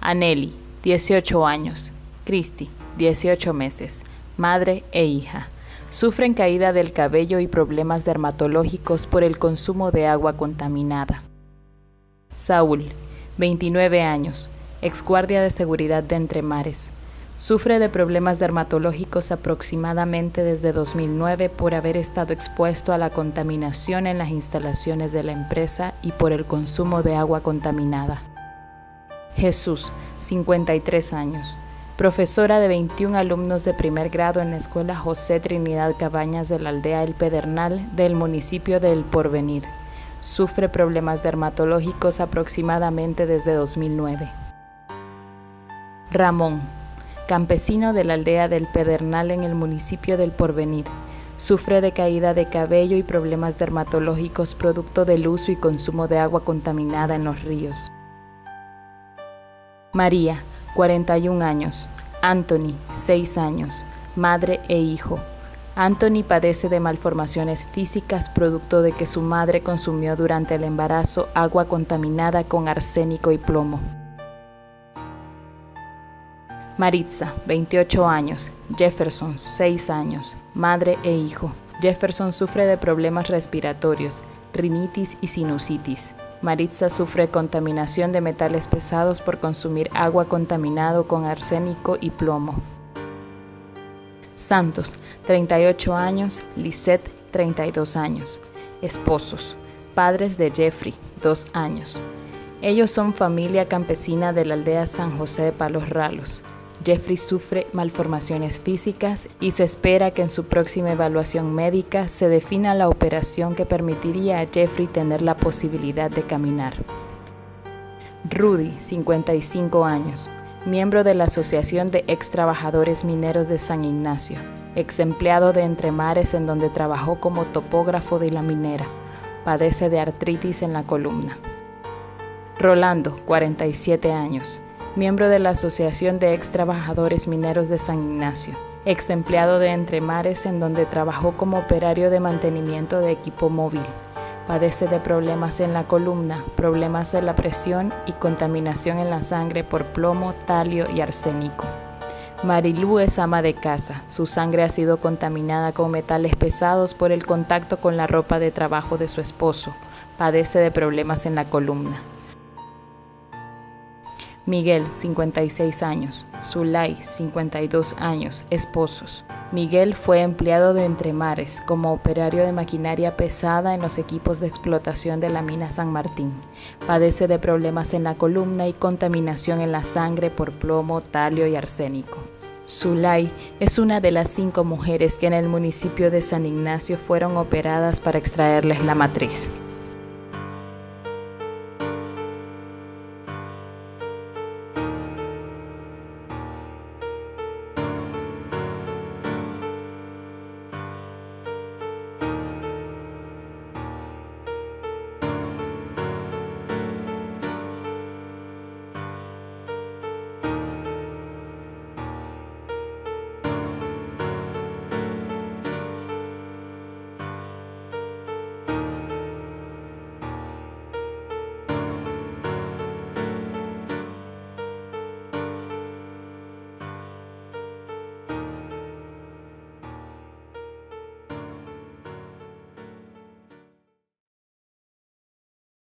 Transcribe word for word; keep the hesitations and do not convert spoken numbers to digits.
Aneli, dieciocho años. Cristi, dieciocho meses. Madre e hija. Sufren caída del cabello y problemas dermatológicos por el consumo de agua contaminada. Saúl, veintinueve años. Exguardia de seguridad de Entre Mares. Sufre de problemas dermatológicos aproximadamente desde dos mil nueve por haber estado expuesto a la contaminación en las instalaciones de la empresa y por el consumo de agua contaminada. Jesús, cincuenta y tres años. Profesora de veintiún alumnos de primer grado en la Escuela José Trinidad Cabañas de la aldea El Pedernal del municipio de El Porvenir. Sufre problemas dermatológicos aproximadamente desde dos mil nueve. Ramón, campesino de la aldea del Pedernal en el municipio del Porvenir. Sufre de caída de cabello y problemas dermatológicos producto del uso y consumo de agua contaminada en los ríos. María, cuarenta y un años. Anthony, seis años. Madre e hijo. Anthony padece de malformaciones físicas producto de que su madre consumió durante el embarazo agua contaminada con arsénico y plomo. Maritza, veintiocho años. Jefferson, seis años. Madre e hijo. Jefferson sufre de problemas respiratorios, rinitis y sinusitis. Maritza sufre contaminación de metales pesados por consumir agua contaminado con arsénico y plomo. Santos, treinta y ocho años. Lisette, treinta y dos años. Esposos. Padres de Jeffrey, dos años. Ellos son familia campesina de la aldea San José de Palos Ralos. Jeffrey sufre malformaciones físicas y se espera que en su próxima evaluación médica se defina la operación que permitiría a Jeffrey tener la posibilidad de caminar. Rudy, cincuenta y cinco años, miembro de la Asociación de Ex Trabajadores Mineros de San Ignacio, ex empleado de Entre Mares en donde trabajó como topógrafo de la minera. Padece de artritis en la columna. Rolando, cuarenta y siete años. Miembro de la Asociación de Ex Trabajadores Mineros de San Ignacio, ex empleado de Entre Mares en donde trabajó como operario de mantenimiento de equipo móvil. Padece de problemas en la columna, problemas de la presión y contaminación en la sangre por plomo, talio y arsénico. Marilú es ama de casa. Su sangre ha sido contaminada con metales pesados por el contacto con la ropa de trabajo de su esposo. Padece de problemas en la columna. Miguel, cincuenta y seis años. Zulay, cincuenta y dos años, esposos. Miguel fue empleado de Entre Mares como operario de maquinaria pesada en los equipos de explotación de la mina San Martín. Padece de problemas en la columna y contaminación en la sangre por plomo, talio y arsénico. Zulay es una de las cinco mujeres que en el municipio de San Ignacio fueron operadas para extraerles la matriz.